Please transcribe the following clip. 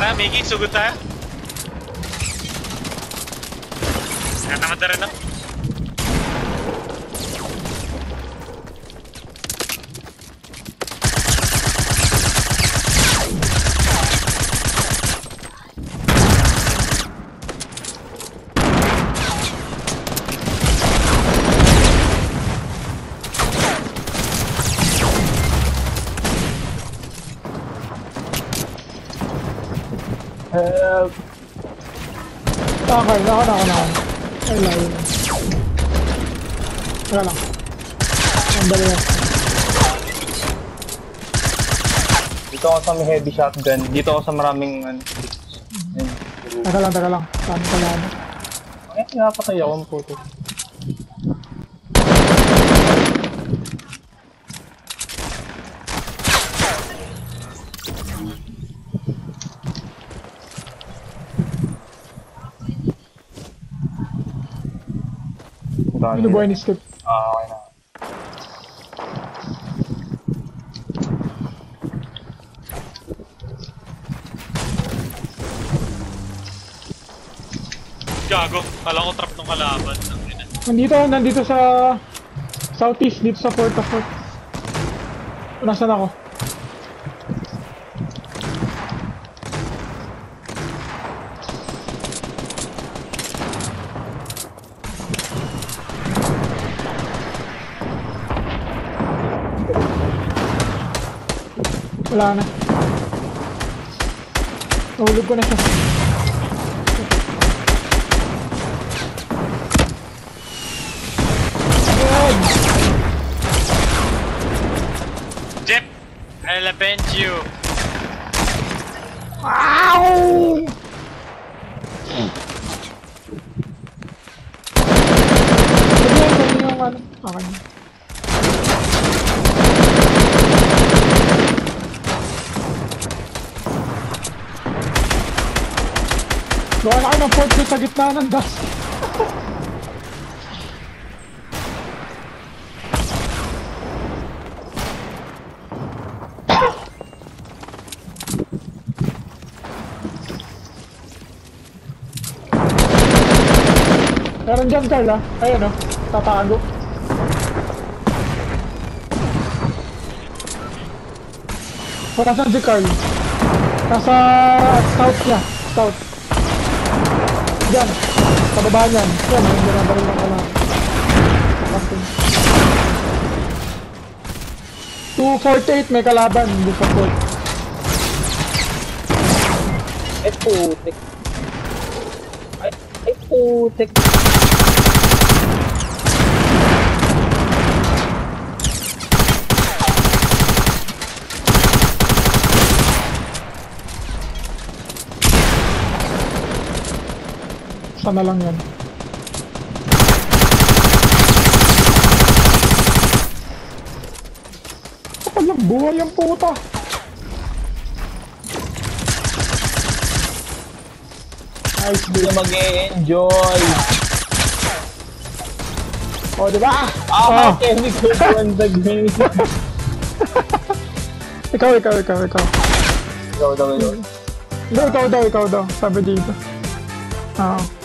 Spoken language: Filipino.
tayo, Miggy, sugod tayo. Natamad na rin, no? Help! Okay, naka. Ay, layo na. Tara lang. Ang dali na. Dito ako sa may heavy shotgun. Dito ako sa maraming ano. Tara lang. Saan ka lang? Ay, nakapatay ako ng puto. Binubuhay ni Steve. Okay na. Gago, kala ko trap ng kalaban. Nandito sa southeast, dito sa Fort of Fort. Nasaan ako? Wala na. Nahulog ko na siya. Jep, I'll avenge you. Ow! Sabihan yung ano. Okay. Gawa na kayo ng fort sa gitna ng dust. Meron dyan, Carl, ha? Ayan, o. Tatago. O, nasan si Carl? Nasa south niya. South. Diyan. Sa baba niyan. Yan, yung binabaril lang ka na. 248 may kalaban. Hindi sa fort. Ay, putik. Ay, putik. Sana lang yan. Kapag lang buhay ang puta. Nice, Hindi na mag-e-enjoy. O, diba? Okay, we could win the game. Ikaw. Ikaw daw. Ikaw daw. Sabi dito. Oo.